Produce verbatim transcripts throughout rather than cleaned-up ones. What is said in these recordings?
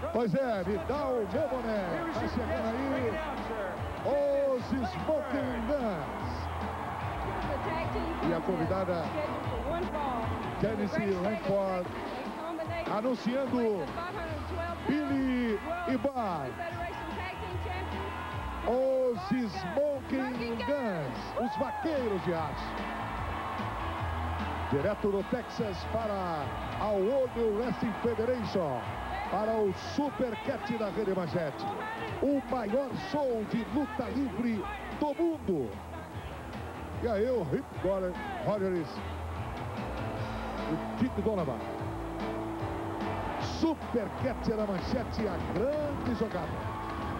Pois é, me dá o meu boné. Tá chegando aí os Smoking Guns. E a convidada Tennessee Langford anunciando Billy e Bar. Os Smoking Guns, os vaqueiros de aço. Direto do Texas para a World Wrestling Federation, para o Super Cat da Rede Manchete. O maior show de luta livre do mundo. E aí o Rip Rogers, o Dick Donovan. Super Cat da Manchete, a grande jogada.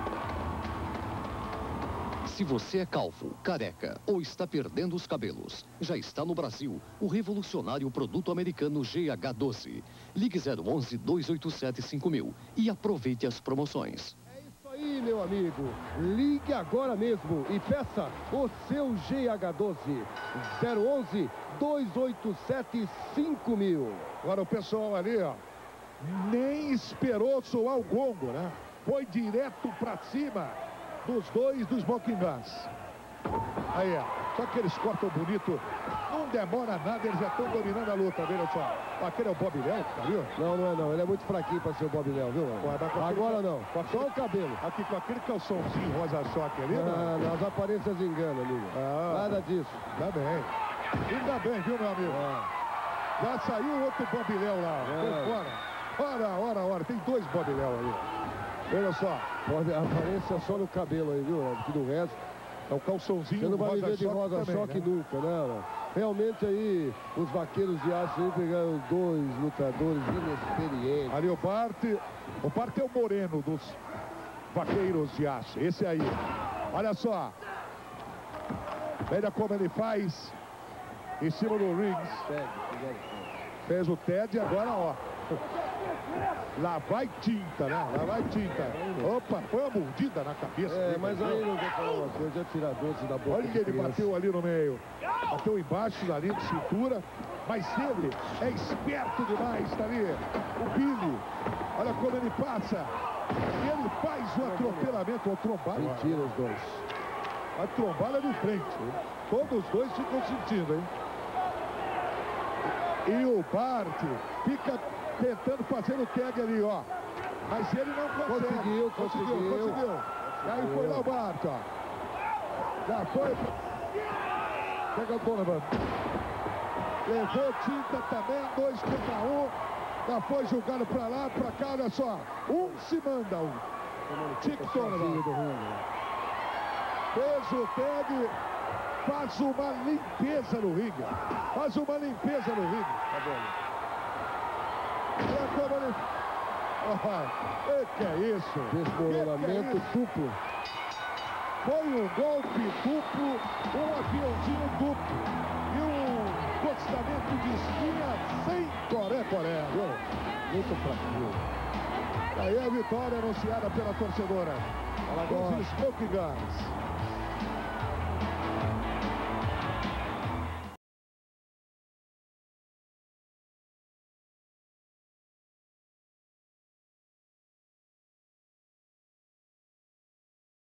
Se você é calvo, careca ou está perdendo os cabelos, já está no Brasil o revolucionário produto americano G H doze. Ligue zero onze, dois oito sete, cinco mil e aproveite as promoções. É isso aí, meu amigo. Ligue agora mesmo e peça o seu G H doze. zero onze, dois oito sete, cinco mil. Agora o pessoal ali, ó, nem esperou soar o gongo, né? Foi direto pra cima dos dois dos Smoking Guns. Aí, ó. Só que eles cortam bonito. Não demora nada, eles já estão dominando a luta, viu só? Aquele é o Bob Léo, tá viu? Não, não é não. Ele é muito fraquinho pra ser o Bob Léo, viu? Pô, agora aquele... não. Com Só o cabelo. Aqui com aquele calçãozinho rosa choque ali, ah, não? As aparências enganam, amigo. Ah, nada disso. Ainda bem. Ainda bem, viu, meu amigo? Ah. Já saiu outro Bob Léo lá. É. Foi fora. Ora, ora, ora. Tem dois Bob Léo ali. Olha só. Pode, a aparência só no cabelo aí, viu? Porque do resto, é o calçãozinho. Você não vai viver de rosa também, choque né? nunca, né? Realmente aí, os vaqueiros de aço aí pegaram dois lutadores inexperientes. Ali o Bart, o Bart é o moreno dos vaqueiros de aço. Esse aí. Olha só. Veja como ele faz em cima do rings. Fez o Ted e agora, ó. Lá vai tinta, né? Lá vai tinta. Opa, foi uma mordida na cabeça. É, mas aí não vou falar uma coisa, já tirar doce da boca. Olha que ele bateu ali no meio. Bateu embaixo da linha de cintura. Mas ele é esperto demais, tá ali. O Billy. Olha como ele passa. E ele faz o atropelamento, o trombada. Mentira os dois. A trombada de frente. Hein? Todos os dois ficam sentindo, hein? E o Bart fica tentando fazer o tag ali, ó. Mas ele não consegue. Conseguiu, conseguiu. Conseguiu, conseguiu. E aí foi lá o Bart, ó. Já foi. Pega o Donovan. Levou tinta também, dois contra um. Já foi jogado pra lá, pra cá, olha só. Um se manda, um. Dick Donovan. Fez o tag. Faz uma limpeza no ringue. Faz uma limpeza no ringue. Tá bom. Olha como ele... Oh, que é isso? Desmoronamento que que é duplo. Foi um golpe duplo, um aviãozinho duplo. E um postamento de espinha sem coré-coré. Muito fraco. Aí a vitória anunciada pela torcedora. Os Smoking Guns.